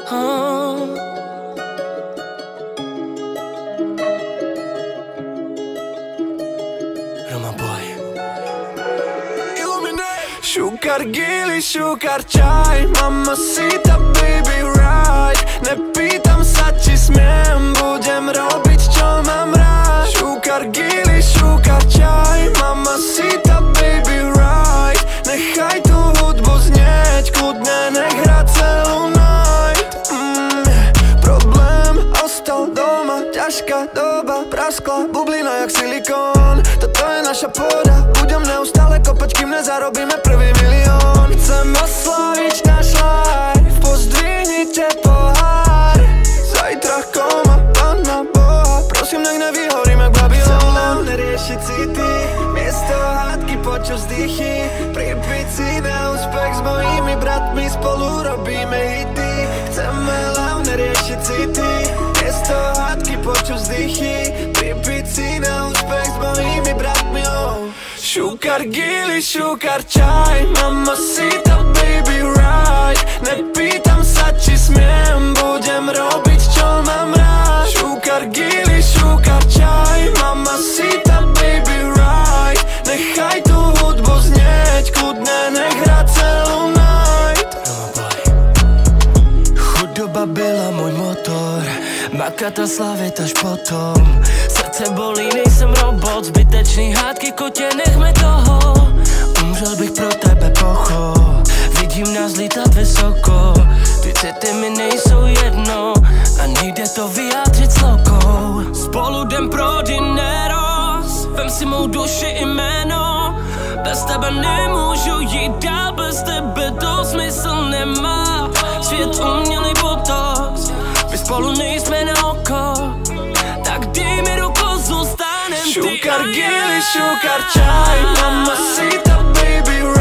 Sugar gili, sugar čaj, mamacita, baby right. Nepýtam sa, či smiem, budem robiť, čo mám rád. Sugar gili, sugar čaj, mamacita, baby right. Nechaj tú hudbu znieť, kľudne nech hrá celú night. Problém ostal doma, ťažká doba, praskla bublina jak silikón. Toto je naša pôda, budem neustále kopať, kým nezarobíme prvý milión. Chcem oslaviť náš life, pozdvihnite pohár. Zajtra koma, Pána Boha, prosím, nech nevyhorím jak Babylon. Chcem len neriešiť city, miesto hádky počuť vzdychy. Pripiť si na úspech s mojimi bratmi, spolu robíme hity. Chceme hlavne riešiť city, miesto hádky počuť vzdychy. Pripiť si na úspech s mojimi bratmi, oh. Sugar gili, sugar čaj, mamacita, baby right. Nepýtam sa, či smiem, budem robiť, čo mám rád. Sugar gili, sugar čaj, mamacita, baby right. Nechaj tú hudbu znieť, kľudne nech hrá celú night. Chudoba byla môj motor, makat a slavit až potom. Srdce bolí, nejsem robot, zbytečný hádky, kotě, nechme toho. Umřel bych pro tebe, pocho, vidím nás lítat vysoko. Ty city mi nejsou jedno a nejde to vyjádřit slokou. Spolu jdem pro dineros, vem si mou duši i jméno. Bez tebe nemůžu jít dál, bez tebe to smysl nemá. Svět umělý botox, my spolu nejsme na oko. Tak dej mi ruku, zůstanem ty a já. Sugar gili, sugar čaj, mamacita, baby right.